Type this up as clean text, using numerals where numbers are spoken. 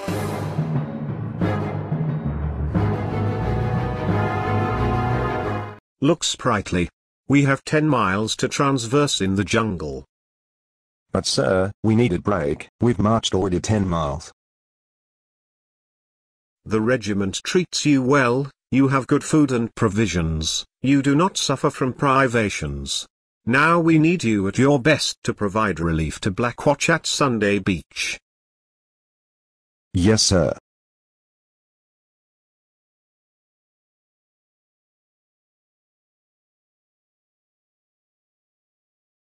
Look sprightly. We have 10 miles to transverse in the jungle. But sir, we need a break, we've marched already 10 miles. The regiment treats you well, you have good food and provisions, you do not suffer from privations. Now we need you at your best to provide relief to Blackwatch at Sunday Beach. Yes sir.